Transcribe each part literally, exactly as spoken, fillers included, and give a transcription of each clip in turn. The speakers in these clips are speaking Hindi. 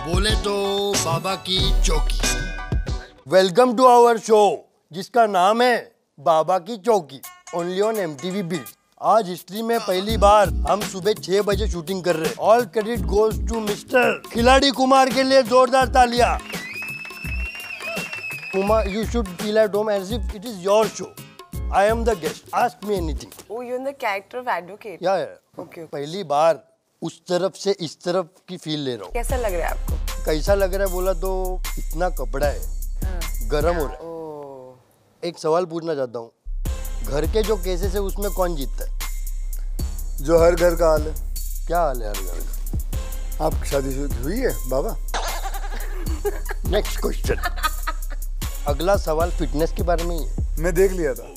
बोले तो बाबा की चौकी। वेलकम टू आवर शो जिसका नाम है Baba ki Chowki, only on MTV beat. आज हिस्ट्री में पहली बार हम सुबह छह बजे शूटिंग कर रहे हैं। All credit goes to mister Khiladi Kumar के लिए जोरदार तालियां। Kumar, you should feel at home as if it is your show. I am the guest. Ask me anything. Oh, you're in the character of advocate. Yeah, yeah. Okay. पहली बार उस तरफ से इस तरफ की फील ले रहा हूँ। कैसा लग रहा है आपको? कैसा लग रहा है बोला तो इतना कपड़ा है, हाँ। गरम हो रहा है। oh. एक सवाल पूछना चाहता हूँ, घर के जो केसेस है उसमें कौन जीतता है? जो हर घर का हाल है। क्या हाल है हर घर का? आपकी शादी हुई है बाबा? Next question. अगला सवाल फिटनेस के बारे में ही है। मैं देख लिया था।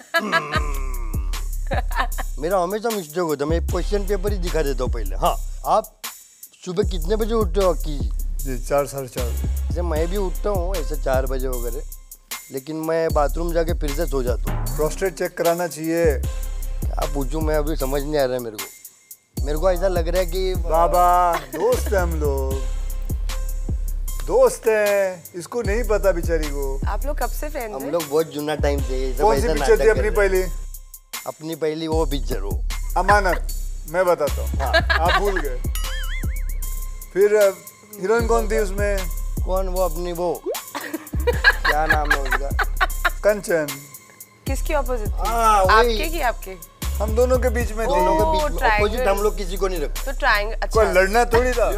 मेरा हमेशा मिस्टेक होता है, मैं क्वेश्चन पेपर ही दिखा देता हूँ पहले। हाँ, आप सुबह कितने बजे उठते हो अक्की जी? चार साढ़े चार। जैसे मैं भी उठता हूँ ऐसे चार बजे वगैरह, लेकिन मैं बाथरूम जाके फिर से सो जाता हूँ। प्रोस्टेट चेक कराना चाहिए। क्या पूछूं मैं, अभी समझ नहीं आ रहा है मेरे को। मेरे को ऐसा लग रहा है कि बाबा दोस्त है, हम लोग दोस्त है, इसको नहीं पता बेचारी को। आप लोग कब से फ्रेंड्स हैं? हम लोग बहुत जुना टाइम से। कौन सी पिक्चर थी अपनी पहली? अपनी पहली वो पिक्चर हो अमानत। मैं बताता हूँ, हाँ। आप भूल गए। फिर हीरोइन कौन थी उसमें? कौन? वो अपनी वो क्या नाम है उसका? कंचन। किसकी ऑपोजिट थी? हाँ, आपके की आपके? हम दोनों के बीच में थी। दोनों के बीच में ऑपोजिट हम लोग किसी को नहीं रखते। तो ट्रायंगल। अच्छा, कोई लड़ना थोड़ी था।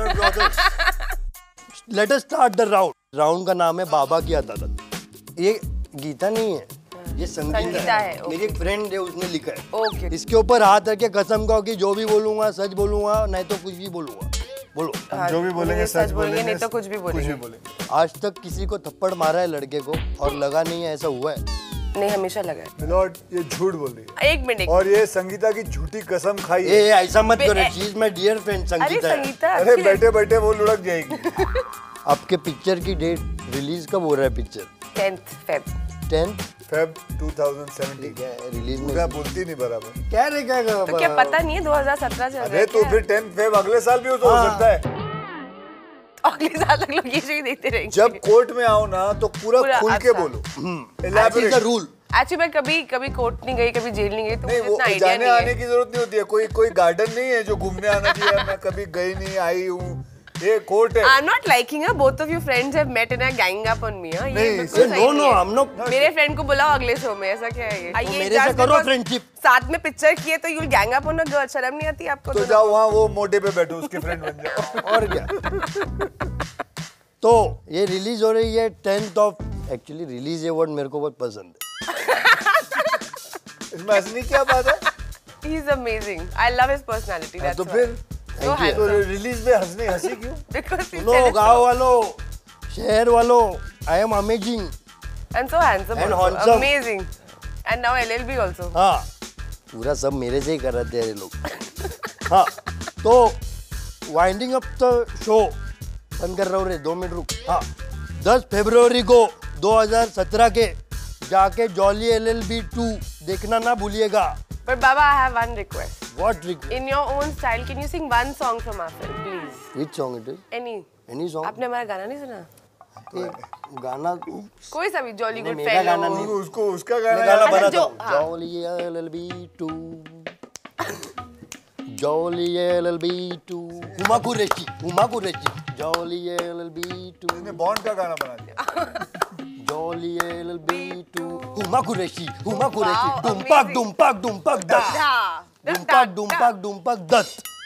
Let us start the round. Round का नाम है बाबा की अदालत। ये गीता नहीं है, ये संगीता, संगीता है, है। मेरी फ्रेंड है, उसने लिखा है। ओके। इसके ऊपर हाथ रख के कसम खाओ कि जो भी बोलूंगा सच बोलूंगा, नहीं तो कुछ भी बोलूंगा। बोलो। हाँ, जो भी बोलेंगे सच बोलेंगे, नहीं तो कुछ भी बोलेंगे। आज तक किसी को थप्पड़ मारा है लड़के को और लगा नहीं है, ऐसा हुआ है? नहीं, हमेशा लगा है। मिलोड, ये झूठ बोल रही है। एक मिनट। और ये संगीता की झूठी कसम खाई है। ए, ऐसा मत करो, she is my dear friend Sangeeta. अरे संगीता, अरे बैठे बैठे वो लुढ़क जाएगी। आपके पिक्चर की डेट रिलीज कब हो रहा है picture? Tenth Feb. Tenth Feb दो हज़ार सत्रह। रिलीज में पूरा बोलती नहीं बराबर। क्या रे क्या कर? तो क्या पता नहीं है दो हज़ार सत्रह चल रहा है? अरे तो फिर टेंथ फेब अगले साल भी हो तो हो सकता है। अगले साल तक लोग ये ही देखते रहेंगे। जब कोर्ट में आओ ना तो पूरा, पूरा खुल के बोलो। That's the rule. एक्चुअली मैं कभी कभी कोर्ट नहीं गई, कभी जेल नहीं गई, तो नहीं, मुझे वो इतना आइडिया जाने नहीं आने है। की जरूरत नहीं होती है। कोई कोई गार्डन नहीं है जो घूमने आना चाहिए। मैं कभी गई नहीं, आई हूँ, ये कोर्ट है। I'm not liking her. Both of you friends have met and are ganging up on me. ये बिल्कुल सही नो नहीं नो है। हम लोग मेरे फ्रेंड को बुलाओ अगले शो में। ऐसा क्या है ये? तो मेरे से करो फ्रेंडशिप। साथ में पिक्चर किए तो you'll gang up on a girl. शर्म नहीं आती आपको? तो जाओ वहाँ वो मोटे पे बैठो, उसके फ्रेंड बन जाओ। और क्या। तो ये रिलीज हो रही है टेंथ ऑफ। एक्चुअली रिलीज ये वर्ड मेरे को बहुत पसंद है। इसमें हंसने क्या बात है? He is amazing. I love his personality. That's तो why. फिर So तो रिलीज में हंसने हंसी क्यों? Because he's सुनो गाँव वालों, शहर वालों, I am amazing. and so handsome. And also. handsome. Amazing. And now L L B also. हाँ, पूरा सब मेरे से ही कर रहे थे ये लोग। हाँ, तो वाइंडिंग अप द शो बंद कर रहा हूँ रे, दो मिनट रुक। हाँ, दस फरवरी को दो हज़ार सत्रह के जाके Jolly L L B two देखना ना भूलिएगा। But Baba, I have one request. What request? In your own style, can you sing one song from our film, please? Which song it is? Any. Any song? आपने हमारा गाना नहीं सुना? एक गाना कोई सा भी जॉली गुड मेरा गाना नहीं, फेलो। उसको उसका मैं गाना गाना अच्छा, बनाता जो- हूँ। हाँ। Jolly L L B two, Jolly L L B two, Huma Qureshi, Huma Qureshi, Jolly L L B two, इसने बॉन्ड का गाना बना दिया। Jolly L L B two, Huma Qureshi, Huma Qureshi, Wow, डुम्पक amazing. डुम्पक डुम्पक दत्त, धा, धा, डुम्पक धा, डुम्पक डुम्पक दत्त।